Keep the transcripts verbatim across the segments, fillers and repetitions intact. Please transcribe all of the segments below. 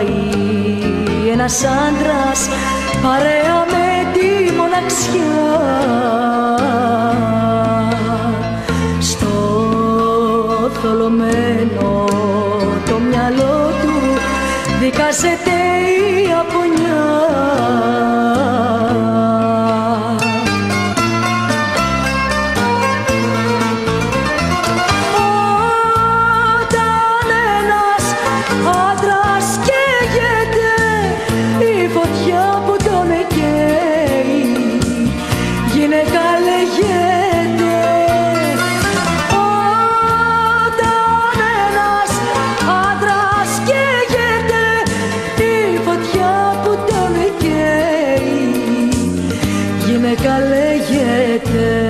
πονάει ένας άντρας παρέα με τη μοναξιά. Στο θολωμένο το μυαλό του δικάζεται η απονιά. Γυναίκα λέγεται.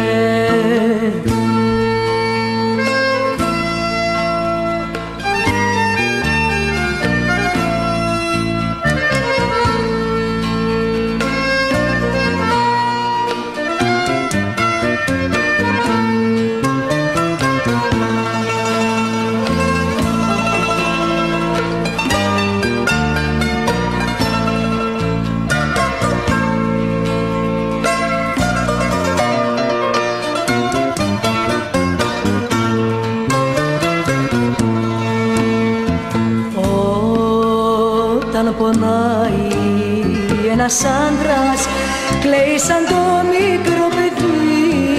Όταν πονάει ένας άντρας κλαίει σαν το μικρό παιδί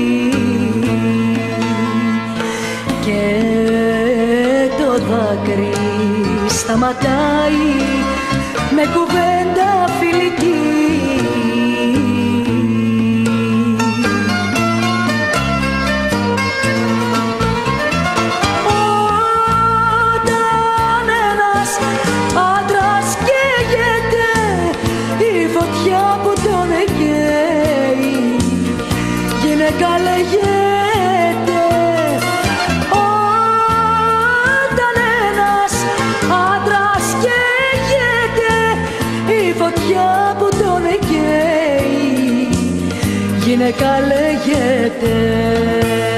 και το δάκρυ σταματάει με κουβέντα φιλική. Γυναίκα λέγεται. Όταν ένας άντρας καίγεται, η φωτιά που τον καίει, γυναίκα λέγεται.